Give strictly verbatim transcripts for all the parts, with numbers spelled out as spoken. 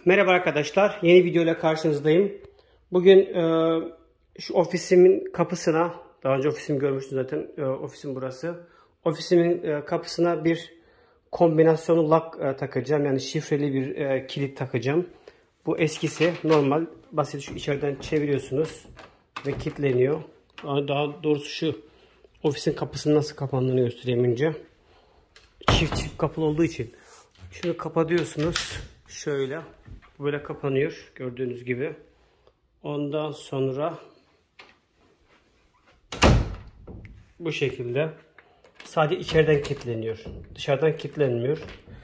Merhaba arkadaşlar, yeni video ile karşınızdayım. Bugün e, şu ofisimin kapısına, daha önce ofisimi görmüştüm zaten, e, ofisim burası. Ofisimin e, kapısına bir kombinasyonlu lock e, takacağım, yani şifreli bir e, kilit takacağım. Bu eskisi, normal, basit, şu içeriden çeviriyorsunuz ve kilitleniyor. Daha doğrusu şu ofisin kapısının nasıl kapandığını göstereyim önce. Çift çift kapılı olduğu için şunu kapatıyorsunuz. Şöyle böyle kapanıyor gördüğünüz gibi. Ondan sonra bu şekilde sadece içeriden kilitleniyor. Dışarıdan kilitlenmiyor.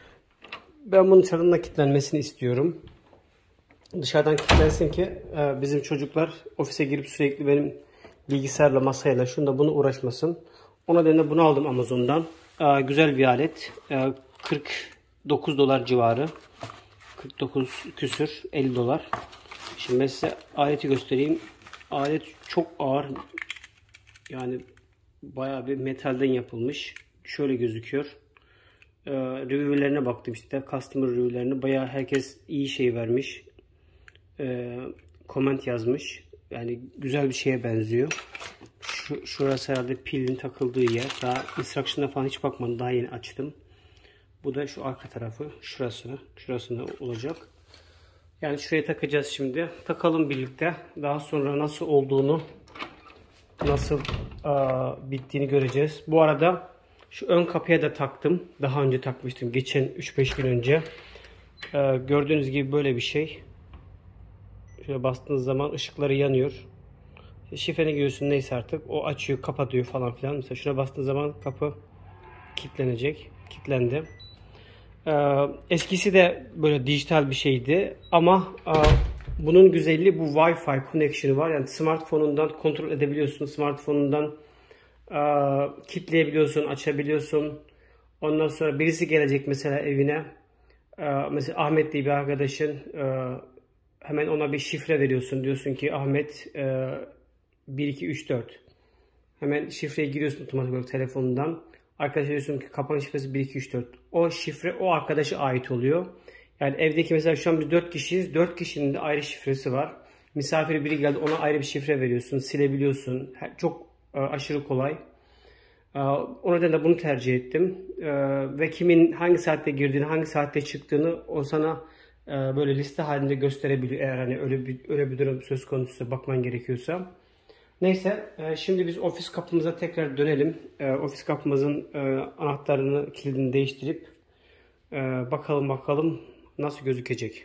Ben bunun dışarıdan da kilitlenmesini istiyorum. Dışarıdan kilitlensin ki bizim çocuklar ofise girip sürekli benim bilgisayarla, masayla, şunda bunu uğraşmasın. O nedenle bunu aldım Amazon'dan. Güzel bir alet. kırk dokuz dolar civarı. kırk dokuz küsür, elli dolar. Şimdi ben size aleti göstereyim. Alet çok ağır. Yani bayağı bir metalden yapılmış. Şöyle gözüküyor. Ee, review'lerine baktım işte. Customer review'lerine. Bayağı herkes iyi şey vermiş. Ee, comment yazmış. Yani güzel bir şeye benziyor. Şu, şurası herhalde pilin takıldığı yer. Daha instruction'a falan hiç bakmadım. Daha yeni açtım. Bu da şu arka tarafı. Şurasına. Şurasında olacak. Yani şuraya takacağız şimdi. Takalım birlikte. Daha sonra nasıl olduğunu, nasıl aa, bittiğini göreceğiz. Bu arada şu ön kapıya da taktım. Daha önce takmıştım. Geçen üç beş gün önce. Ee, gördüğünüz gibi böyle bir şey. Şöyle bastığınız zaman ışıkları yanıyor. Şifreni giriyorsun neyse artık. O açıyor, kapatıyor falan filan. Mesela şuna bastığınız zaman kapı kilitlenecek. Kilitlendi. Ee, eskisi de böyle dijital bir şeydi. Ama e, bunun güzelliği bu Wi-Fi connection'ı var. Yani smartphone'undan kontrol edebiliyorsun. Smartphone'undan e, kilitleyebiliyorsun, açabiliyorsun. Ondan sonra birisi gelecek mesela evine. E, mesela Ahmet diye bir arkadaşın, e, hemen ona bir şifre veriyorsun. Diyorsun ki Ahmet e, bir iki üç dört. Hemen şifreyi giriyorsun otomatik olarak telefonundan. Arkadaşa diyorsun ki kapanış şifresi bir iki üç dört. O şifre o arkadaşa ait oluyor. Yani evdeki mesela şu an biz dört kişiyiz. dört kişinin de ayrı şifresi var. Misafir biri geldi, ona ayrı bir şifre veriyorsun. Silebiliyorsun. Çok aşırı kolay. O nedenle bunu tercih ettim. Ve kimin hangi saatte girdiğini, hangi saatte çıktığını o sana böyle liste halinde gösterebiliyor. Eğer hani öyle bir, öyle bir durum söz konusuysa, bakman gerekiyorsa. Neyse, şimdi biz ofis kapımıza tekrar dönelim. Ofis kapımızın anahtarını, kilidini değiştirip bakalım bakalım nasıl gözükecek.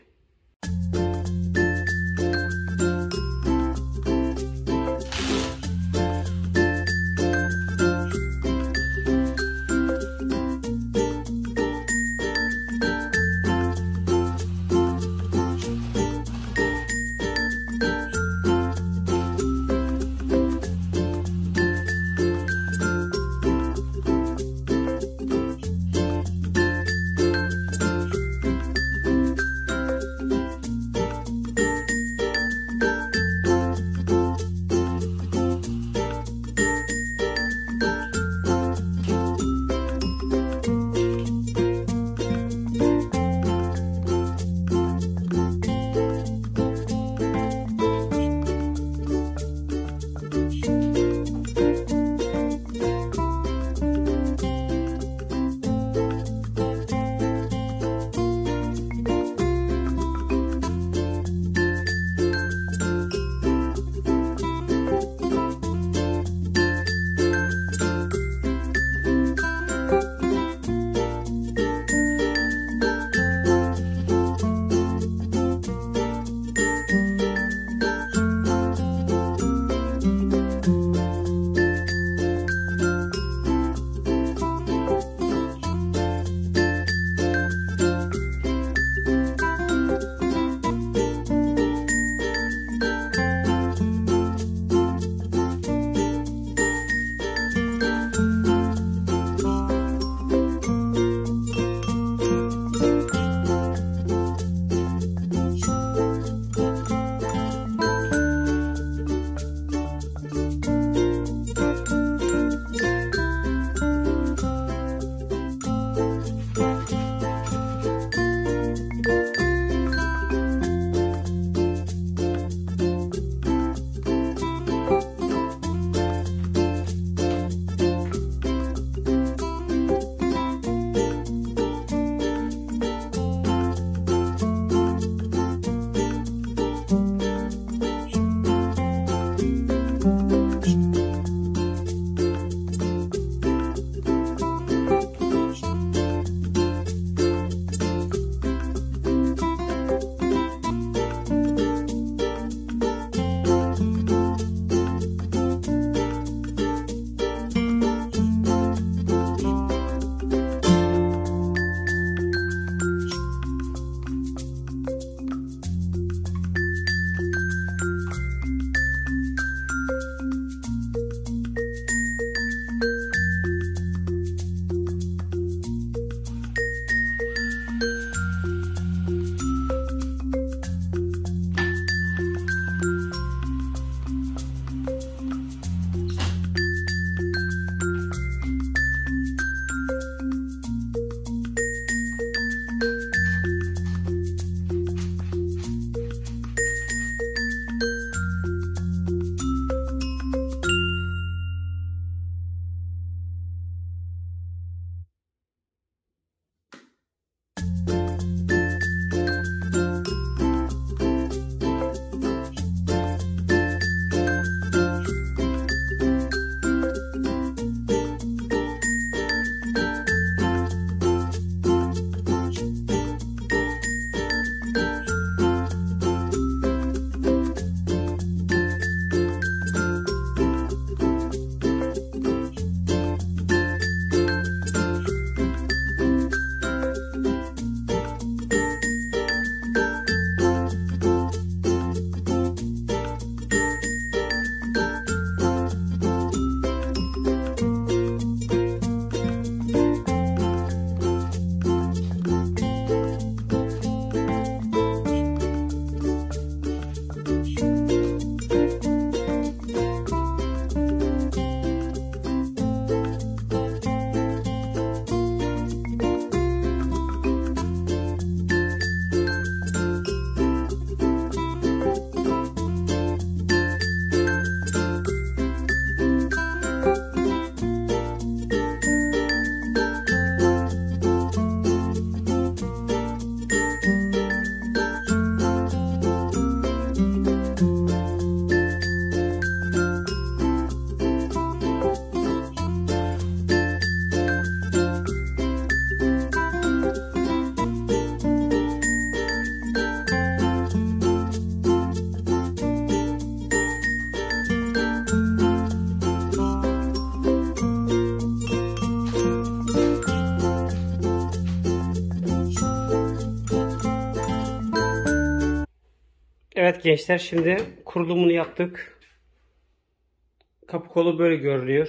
Evet gençler, şimdi kurulumunu yaptık. Kapı kolu böyle görünüyor.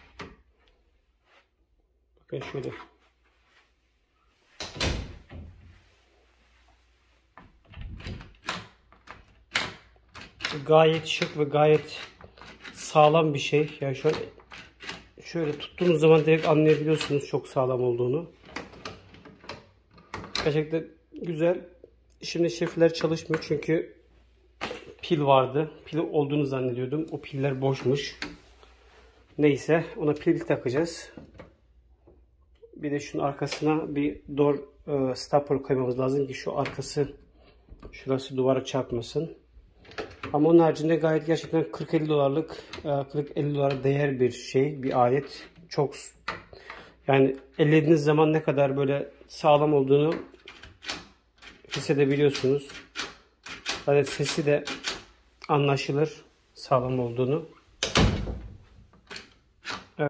Bakın şöyle. Gayet şık ve gayet sağlam bir şey. Yani şöyle şöyle tuttuğunuz zaman direkt anlayabiliyorsunuz çok sağlam olduğunu. Gerçekten güzel. Şimdi şifreler çalışmıyor çünkü pil vardı. Pil olduğunu zannediyordum. O piller boşmuş. Neyse, ona pil takacağız. Bir de şunun arkasına bir door e, stopper koymamız lazım ki şu arkası, şurası duvara çarpmasın. Ama onun haricinde gayet gerçekten kırk elli dolarlık, kırk elli dolara değer bir şey, bir alet. Çok, yani ellediğiniz zaman ne kadar böyle sağlam olduğunu hissedebiliyorsunuz. Zaten sesi de anlaşılır sağlam olduğunu. Evet.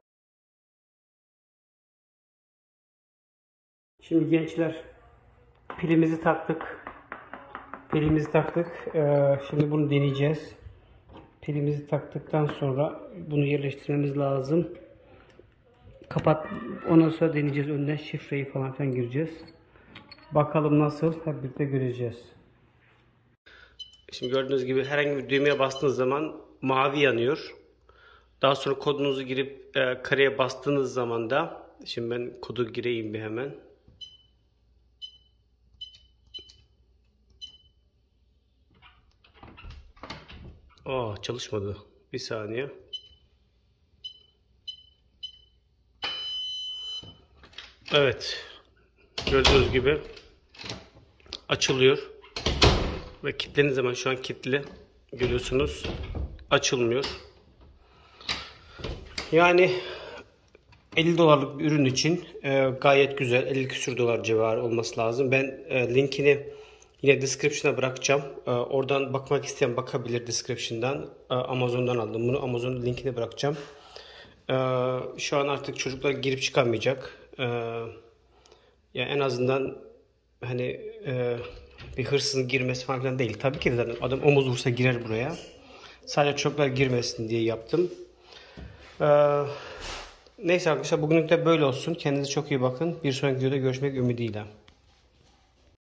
Şimdi gençler, pilimizi taktık. Pilimizi taktık. Ee, şimdi bunu deneyeceğiz. Pilimizi taktıktan sonra bunu yerleştirmemiz lazım. Kapat. Ondan sonra deneyeceğiz. Önden şifreyi falan filan gireceğiz. Bakalım nasıl, hep birlikte göreceğiz. Şimdi gördüğünüz gibi herhangi bir düğmeye bastığınız zaman mavi yanıyor. Daha sonra kodunuzu girip e, kareye bastığınız zaman da, şimdi ben kodu gireyim bir hemen. Aa, çalışmadı. Bir saniye. Evet. Gördüğünüz gibi açılıyor. Ve kilitlediğiniz zaman, şu an kilitli. Görüyorsunuz. Açılmıyor. Yani elli dolarlık bir ürün için e, gayet güzel. elli küsür dolar civarı olması lazım. Ben e, linkini yine description'a bırakacağım. E, oradan bakmak isteyen bakabilir description'dan. E, Amazon'dan aldım bunu. Amazon'un linkini bırakacağım. E, şu an artık çocuklar girip çıkamayacak. E, yani en azından hani e, bir hırsızın girmesi falan değil. Tabii ki de adam omuz vursa girer buraya. Sadece çocuklar girmesin diye yaptım. Ee, neyse arkadaşlar, bugünlük de böyle olsun. Kendinize çok iyi bakın. Bir sonraki videoda görüşmek ümidiyle.